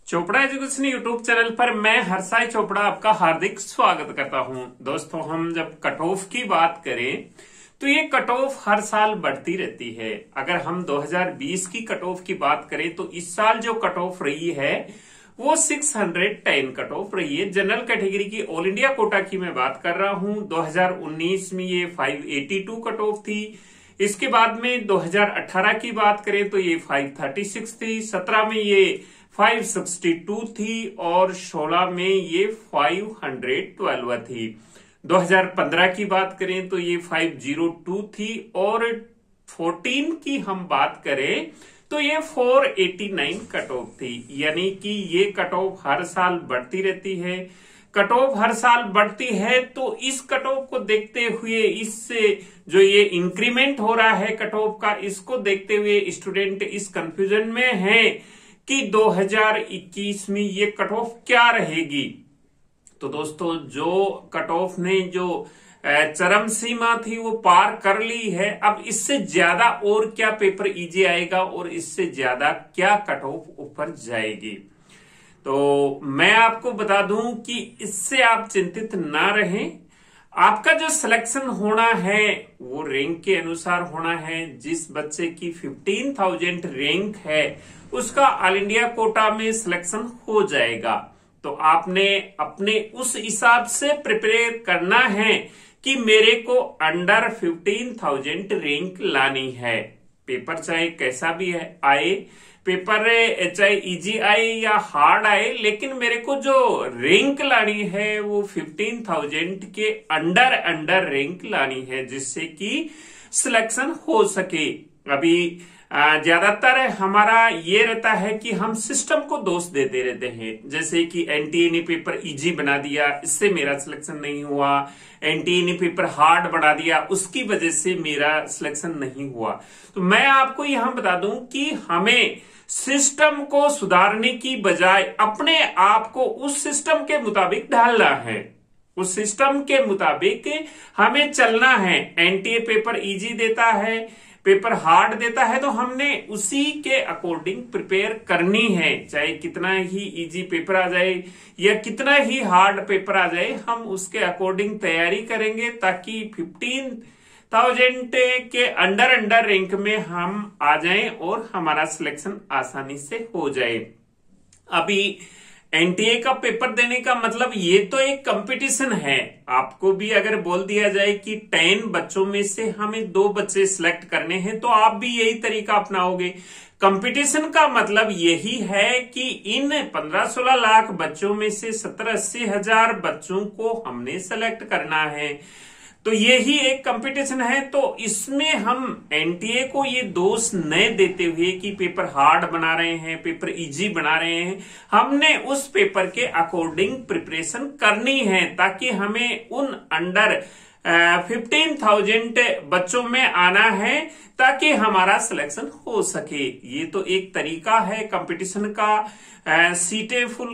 Chopra education YouTube channel पर मैं हर्षाय चोपड़ा आपका हार्दिक स्वागत करता हूं। दोस्तों, हम जब कट ऑफ की बात करें तो ये कट ऑफ हर साल बढ़ती रहती है। अगर हम 2020 की कट ऑफ की बात करें तो इस साल जो कट ऑफ रही है वो 610 कट ऑफ रही है। जनरल कैटेगरी की ऑल इंडिया कोटा की मैं बात कर रहा हूं। 2019 में ये 582 कट ऑफ थी। इसके बाद में 2018 की बात करें तो ये 536 थी। 17 में ये 562 थी और 16 में ये 512 थी। 2015 की बात करें तो ये 502 थी और 14 की हम बात करें तो ये 489 कट ऑफ थी। यानी कि ये कट ऑफ हर साल बढ़ती रहती है। कट ऑफ हर साल बढ़ती है तो इस कट ऑफ को देखते हुए, इससे जो ये इंक्रीमेंट हो रहा है कट ऑफ का, इसको देखते हुए स्टूडेंट इस कंफ्यूजन में है कि 2021 में ये कट ऑफ क्या रहेगी। तो दोस्तों, जो कट ऑफ ने जो चरम सीमा थी वो पार कर ली है। अब इससे ज्यादा और क्या पेपर इजी आएगा और इससे ज्यादा क्या कट ऑफ ऊपर जाएगी। तो मैं आपको बता दूं कि इससे आप चिंतित ना रहें। आपका जो सिलेक्शन होना है वो रैंक के अनुसार होना है। जिस बच्चे की 15,000 रैंक है उसका ऑल इंडिया कोटा में सिलेक्शन हो जाएगा। तो आपने अपने उस हिसाब से प्रिपेयर करना है कि मेरे को अंडर 15,000 रैंक लानी है। पेपर चाहे कैसा भी है आए, पेपर चाहे इजी आए या हार्ड आए, लेकिन मेरे को जो रैंक लानी है वो 15,000 के अंडर रैंक लानी है, जिससे कि सिलेक्शन हो सके। अभी ज्यादातर हमारा ये रहता है कि हम सिस्टम को दोष देते रहते हैं, जैसे कि एनटीए ने पेपर इजी बना दिया, इससे मेरा सिलेक्शन नहीं हुआ। एनटीए ने पेपर हार्ड बना दिया, उसकी वजह से मेरा सिलेक्शन नहीं हुआ। तो मैं आपको यहां बता दूं कि हमें सिस्टम को सुधारने की बजाय अपने आप को उस सिस्टम के मुताबिक ढालना है। उस सिस्टम के मुताबिक हमें चलना है। एनटीए पेपर इजी देता है, पेपर हार्ड देता है, तो हमने उसी के अकॉर्डिंग प्रिपेयर करनी है। चाहे कितना ही इजी पेपर आ जाए या कितना ही हार्ड पेपर आ जाए, हम उसके अकॉर्डिंग तैयारी करेंगे ताकि 15,000 के अंडर रैंक में हम आ जाएं और हमारा सिलेक्शन आसानी से हो जाए। अभी एनटीए का पेपर देने का मतलब ये तो एक कंपटीशन है। आपको भी अगर बोल दिया जाए कि 10 बच्चों में से हमें 2 बच्चे सिलेक्ट करने हैं तो आप भी यही तरीका अपनाओगे। कंपटीशन का मतलब यही है कि इन 15-16 लाख बच्चों में से 70-80 हजार बच्चों को हमने सेलेक्ट करना है। तो यही एक कंपटीशन है। तो इसमें हम एनटीए को ये दोष न देते हुए कि पेपर हार्ड बना रहे हैं, पेपर इजी बना रहे हैं, हमने उस पेपर के अकॉर्डिंग प्रिपरेशन करनी है ताकि हमें उन अंडर 15,000 बच्चों में आना है ताकि हमारा सिलेक्शन हो सके। ये तो एक तरीका है कंपटीशन का, सीटें फिल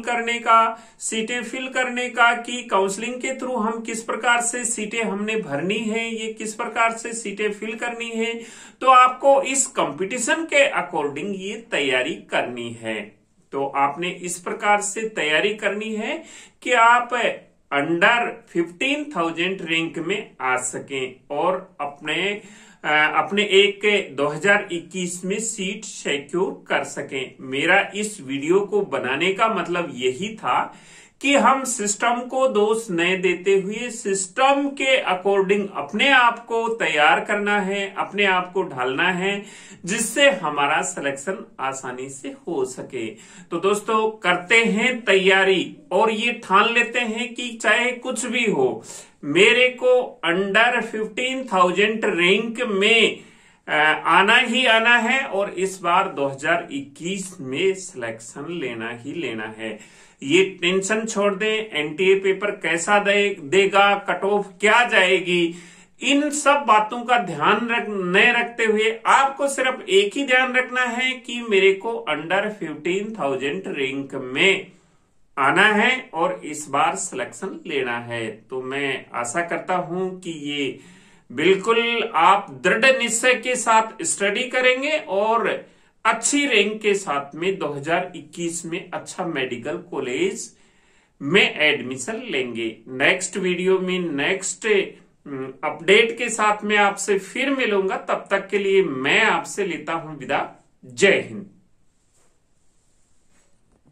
करने का कि काउंसलिंग के थ्रू हम किस प्रकार से सीटें हमने भरनी है, ये किस प्रकार से सीटें फिल करनी है। तो आपको इस कंपटीशन के अकॉर्डिंग ये तैयारी करनी है। तो आपने इस प्रकार से तैयारी करनी है कि आप अंडर 15,000 रैंक में आ सकें और अपने एक 2021 में सीट सिक्योर कर सकें। मेरा इस वीडियो को बनाने का मतलब यही था कि हम सिस्टम को दोष न देते हुए सिस्टम के अकॉर्डिंग अपने आप को तैयार करना है, अपने आप को ढालना है, जिससे हमारा सिलेक्शन आसानी से हो सके। तो दोस्तों, करते हैं तैयारी और ये ठान लेते हैं कि चाहे कुछ भी हो, मेरे को अंडर 15,000 रैंक में आना ही आना है और इस बार 2021 में सिलेक्शन लेना ही लेना है। ये टेंशन छोड़ दें, एनटीए पेपर कैसा देगा, कट ऑफ क्या जाएगी, इन सब बातों का ध्यान न रखते हुए आपको सिर्फ एक ही ध्यान रखना है कि मेरे को अंडर 15,000 रैंक में आना है और इस बार सिलेक्शन लेना है। तो मैं आशा करता हूं कि ये बिल्कुल आप दृढ़ निश्चय के साथ स्टडी करेंगे और अच्छी रैंक के साथ में 2021 में अच्छा मेडिकल कॉलेज में एडमिशन लेंगे। नेक्स्ट वीडियो में नेक्स्ट अपडेट के साथ में आपसे फिर मिलूंगा। तब तक के लिए मैं आपसे लेता हूं विदा। जय हिंद।